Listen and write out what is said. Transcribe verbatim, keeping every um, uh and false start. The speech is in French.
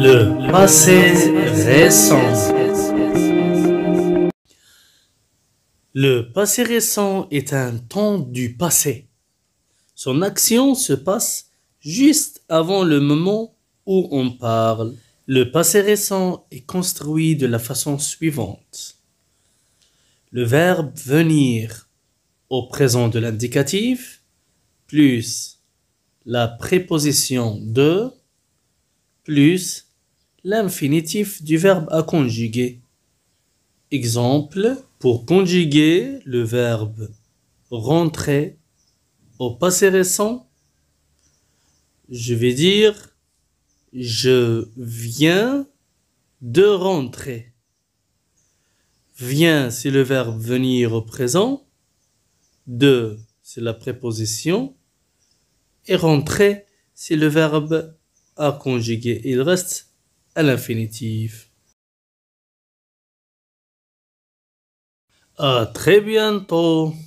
Le passé récent. Le passé récent est un temps du passé. Son action se passe juste avant le moment où on parle. Le passé récent est construit de la façon suivante. Le verbe venir au présent de l'indicatif plus la préposition de plus l'infinitif du verbe à conjuguer. Exemple, pour conjuguer le verbe rentrer au passé récent, je vais dire je viens de rentrer. Viens, c'est le verbe venir au présent. De, c'est la préposition. Et rentrer, c'est le verbe à conjuguer. Il reste à l'infinitif. À très bientôt.